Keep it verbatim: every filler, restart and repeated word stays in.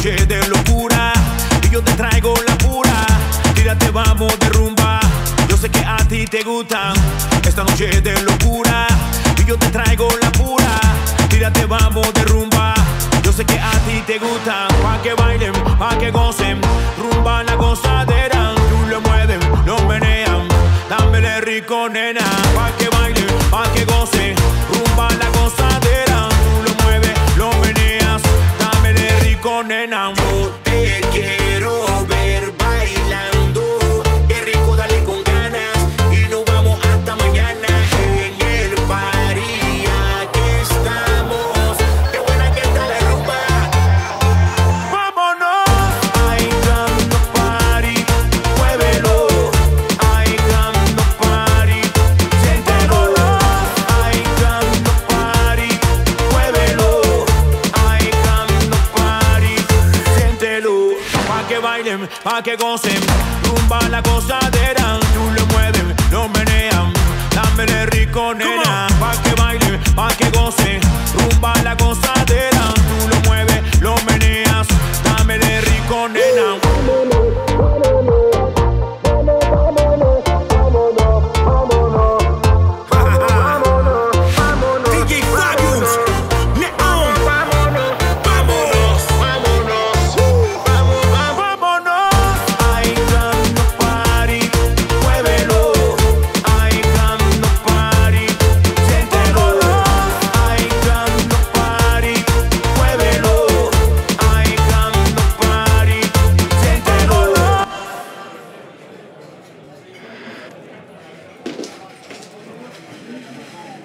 noche de locura y yo te traigo la pura. Tírate, vamos de rumba. Yo sé que a ti te gusta esta noche de locura y yo te traigo la pura. Tírate, vamos de rumba. Yo sé que a ti te gusta. Pa' que bailen, pa' que gocen. Rumba la gozadera. Tú lo mueves, lo menean. Dámele rico, nena. Pa' que bailen, pa' que gocen. Rumba la gozadera. Tú lo mueves, lo meneas. Dámele rico, nena. Yo te quiero ver bailando. Qué rico, dale con ganas. Y nos vamos hasta mañana en el party. Aquí estamos. Qué buena que está la rumba. Vámonos. Ay, dando party. Muévelo. Ay, dando party. Siéntelo. Ay, dando party. Muévelo. Ay, dando party. Siéntelo. Pa' que bailen, pa' que gocen. Rumba la gozadera. Tú lo mueves, lo menean. Dámele rico, nena. Pa' que bailen, pa' que gocen. Rumba la gozadera.